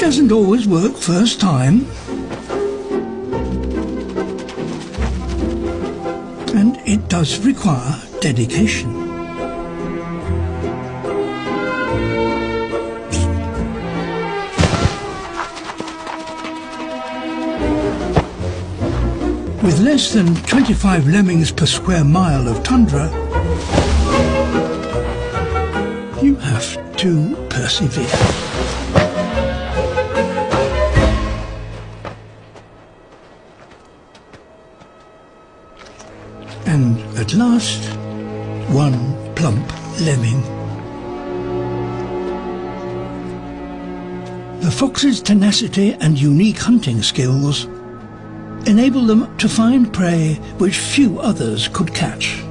doesn't always work first time. And it does require dedication. With less than 25 lemmings per square mile of tundra, you have to persevere. And at last, one plump lemming. The fox's tenacity and unique hunting skills enable them to find prey which few others could catch.